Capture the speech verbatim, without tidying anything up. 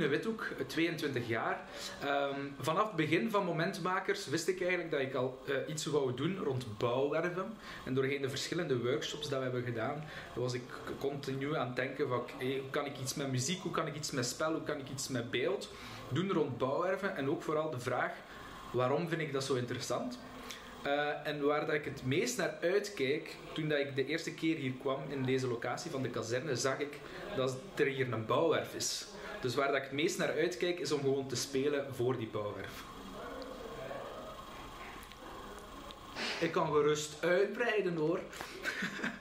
Rune Withoek, tweeëntwintig jaar. Um, vanaf het begin van Momentmakers wist ik eigenlijk dat ik al uh, iets wou doen rond bouwwerven. En doorheen de verschillende workshops dat we hebben gedaan, was ik continu aan het denken van hey, hoe kan ik iets met muziek, hoe kan ik iets met spel, hoe kan ik iets met beeld doen rond bouwwerven. En ook vooral de vraag, waarom vind ik dat zo interessant? Uh, en waar dat ik het meest naar uitkijk, toen dat ik de eerste keer hier kwam in deze locatie van de kazerne, zag ik dat er hier een bouwwerf is. Dus waar dat ik het meest naar uitkijk, is om gewoon te spelen voor die bouwwerf. Ik kan gerust uitbreiden hoor.